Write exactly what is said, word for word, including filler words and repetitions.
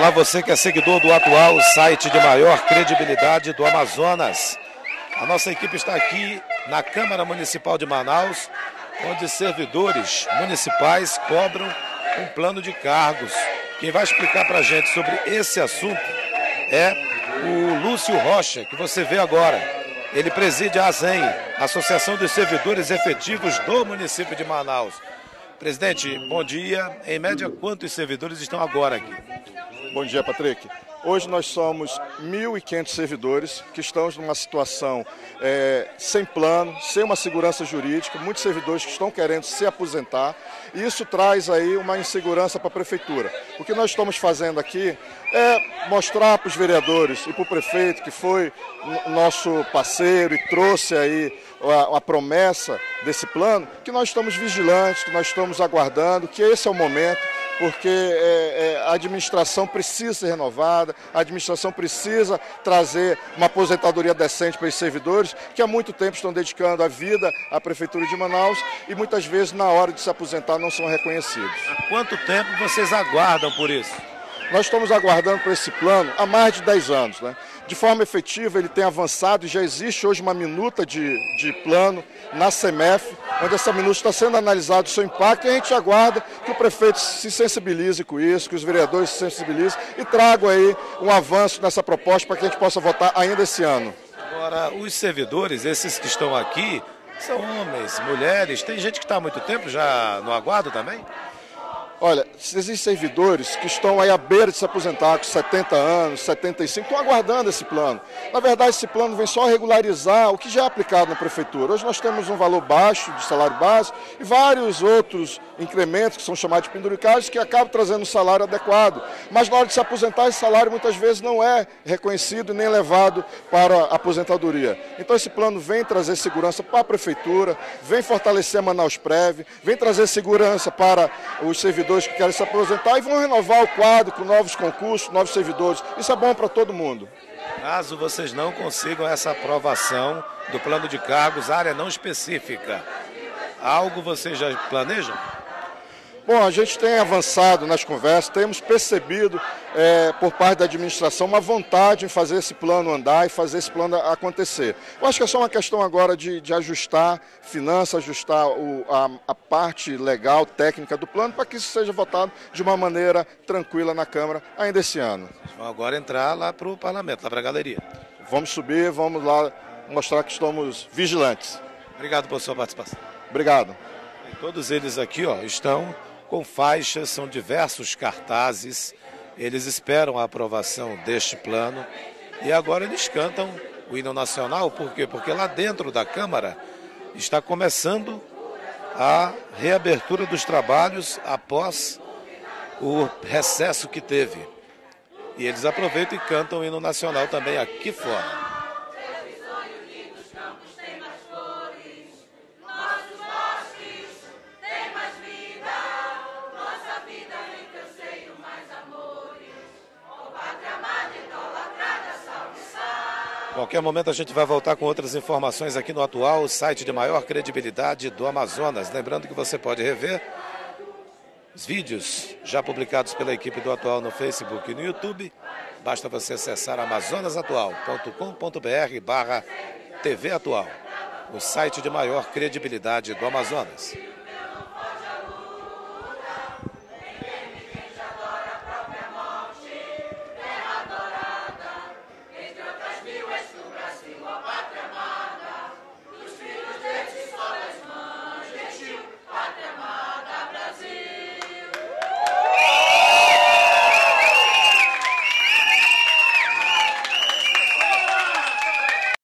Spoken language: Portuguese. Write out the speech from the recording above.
Olá, você que é seguidor do Atual, o site de maior credibilidade do Amazonas. A nossa equipe está aqui na Câmara Municipal de Manaus, onde servidores municipais cobram um plano de cargos. Quem vai explicar para a gente sobre esse assunto é o Lúcio Rocha, que você vê agora. Ele preside a ASEM, Associação dos Servidores Efetivos do município de Manaus. Presidente, bom dia. Em média, quantos servidores estão agora aqui? Bom dia, Patrick. Hoje nós somos mil e quinhentos servidores que estamos numa situação é, sem plano, sem uma segurança jurídica, muitos servidores que estão querendo se aposentar, e isso traz aí uma insegurança para a prefeitura. O que nós estamos fazendo aqui é mostrar para os vereadores e para o prefeito, que foi nosso parceiro e trouxe aí a, a promessa desse plano, que nós estamos vigilantes, que nós estamos aguardando, que esse é o momento, porque é, é, a administração precisa ser renovada, a administração precisa trazer uma aposentadoria decente para os servidores que há muito tempo estão dedicando a vida à Prefeitura de Manaus e muitas vezes na hora de se aposentar não são reconhecidos. Há quanto tempo vocês aguardam por isso? Nós estamos aguardando por esse plano há mais de dez anos, né? De forma efetiva, ele tem avançado e já existe hoje uma minuta de, de plano na SEMEF, onde essa minuta está sendo analisado o seu impacto, e a gente aguarda que o prefeito se sensibilize com isso, que os vereadores se sensibilizem e tragam aí um avanço nessa proposta para que a gente possa votar ainda esse ano. Agora, os servidores, esses que estão aqui, são homens, mulheres, tem gente que está há muito tempo já no aguardo também? Olha, existem servidores que estão aí à beira de se aposentar com setenta anos, setenta e cinco, estão aguardando esse plano. Na verdade, esse plano vem só regularizar o que já é aplicado na prefeitura. Hoje nós temos um valor baixo de salário básico e vários outros incrementos que são chamados de penduricários que acabam trazendo um salário adequado. Mas na hora de se aposentar, esse salário muitas vezes não é reconhecido nem levado para a aposentadoria. Então esse plano vem trazer segurança para a prefeitura, vem fortalecer a Manaus Prev, vem trazer segurança para os servidores que querem se aposentar e vão renovar o quadro com novos concursos, novos servidores. Isso é bom para todo mundo. Caso vocês não consigam essa aprovação do plano de cargos, área não específica, algo vocês já planejam? Bom, a gente tem avançado nas conversas, temos percebido é, por parte da administração uma vontade em fazer esse plano andar e fazer esse plano acontecer. Eu acho que é só uma questão agora de, de ajustar finanças, ajustar o, a, a parte legal, técnica do plano, para que isso seja votado de uma maneira tranquila na Câmara ainda esse ano. Vamos agora entrar lá para o parlamento, lá para a galeria. Vamos subir, vamos lá mostrar que estamos vigilantes. Obrigado por sua participação. Obrigado. E todos eles aqui ó, estão com faixas, são diversos cartazes, eles esperam a aprovação deste plano e agora eles cantam o hino nacional, por quê? Porque lá dentro da Câmara está começando a reabertura dos trabalhos após o recesso que teve. E eles aproveitam e cantam o hino nacional também aqui fora. Qualquer momento a gente vai voltar com outras informações aqui no Atual, o site de maior credibilidade do Amazonas. Lembrando que você pode rever os vídeos já publicados pela equipe do Atual no Facebook e no YouTube. Basta você acessar amazonasatual ponto com ponto br barra T V Atual, o site de maior credibilidade do Amazonas.